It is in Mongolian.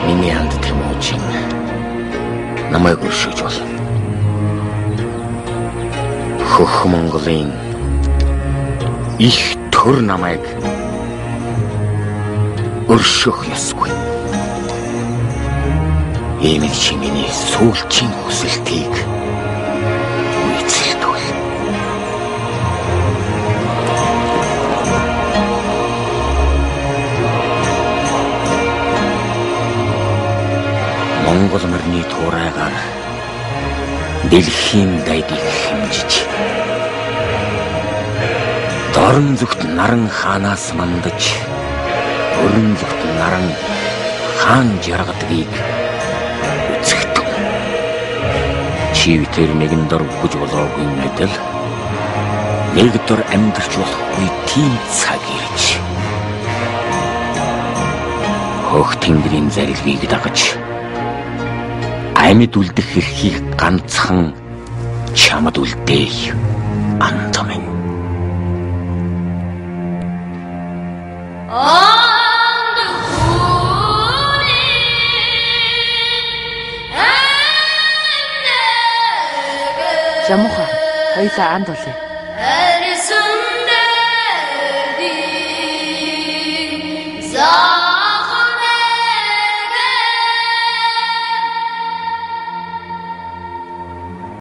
Миний анд Тэмүүжин намайг өршөөж бол хөх Монголын их төр намайг өршөөх ёсгүй. Ийм чи миний сүүлчийн хүсэлтийг үйлчлэдэг. Монгол морины туурайгаар дэлхийн дайдыг хэмжиж дорн зүгт наран хаанаас мандаж өрн зүгт наран хаан жаргадгийг үзэгдэв. Чив тэр нэгэн дор бүж болоогүй мэдэл нэг дор амьдрч болохгүй тийм цаг ирж хөх тэнгэрийн зарилгийг дагаж амьд үлдэх эрхийг ганцхан чамд үлдээх антамын. Жамуха хоёлаа анд болъё.